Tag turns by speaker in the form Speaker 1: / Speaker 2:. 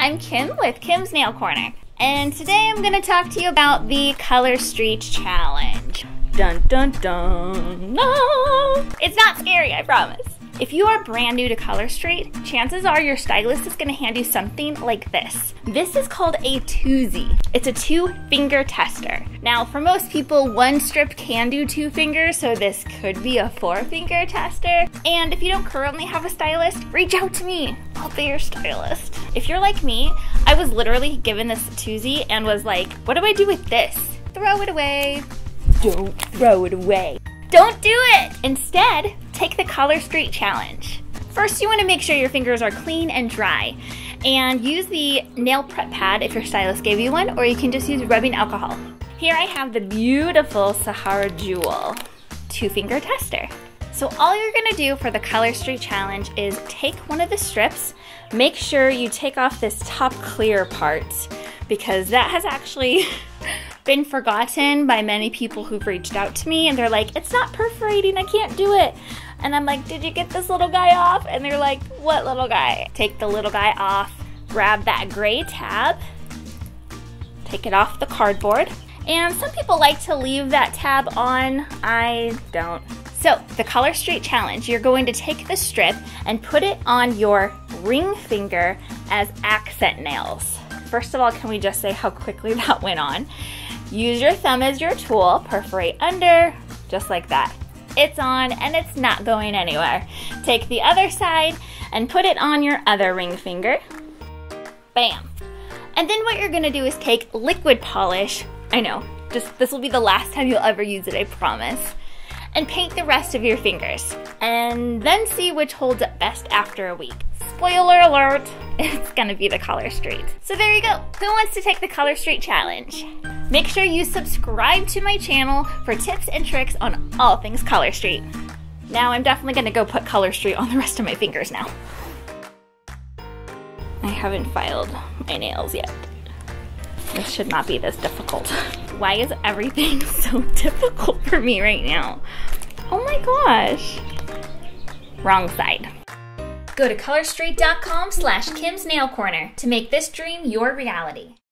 Speaker 1: I'm Kim with Kim's Nail Corner, and today I'm going to talk to you about the Color Street Challenge. Dun dun dun! No! It's not scary, I promise. If you are brand new to Color Street, chances are your stylist is going to hand you something like this. This is called a twosie. It's a 2-finger tester. Now, for most people, one strip can do 2 fingers, so this could be a 4-finger tester. And if you don't currently have a stylist, reach out to me. I'll be your stylist. If you're like me, I was literally given this twosie and was like, what do I do with this? Throw it away. Don't throw it away. Don't do it! Instead, take the Color Street Challenge. First, you want to make sure your fingers are clean and dry, and use the nail prep pad if your stylist gave you one, or you can just use rubbing alcohol. Here I have the beautiful Sahara Jewel 2-finger tester. So all you're gonna do for the Color Street Challenge is take one of the strips, make sure you take off this top clear part, because that has actually been forgotten by many people who've reached out to me, and they're like, it's not perforating, I can't do it. And I'm like, did you get this little guy off? And they're like, what little guy? Take the little guy off, grab that gray tab, take it off the cardboard. And some people like to leave that tab on, I don't. So the Color Street Challenge, you're going to take the strip and put it on your ring finger as accent nails. First of all, can we just say how quickly that went on? Use your thumb as your tool, perforate under, just like that. It's on and it's not going anywhere. Take the other side and put it on your other ring finger. Bam. And then what you're gonna do is take liquid polish, I know, this will be the last time you'll ever use it, I promise, and paint the rest of your fingers. And then see which holds up best after a week. Spoiler alert, it's gonna be the Color Street. So there you go. Who wants to take the Color Street Challenge? Make sure you subscribe to my channel for tips and tricks on all things Color Street. Now I'm definitely gonna go put Color Street on the rest of my fingers now. I haven't filed my nails yet. This should not be this difficult. Why is everything so difficult for me right now? Oh my gosh. Wrong side. Go to colorstreet.com/Kim's Nail Corner to make this dream your reality.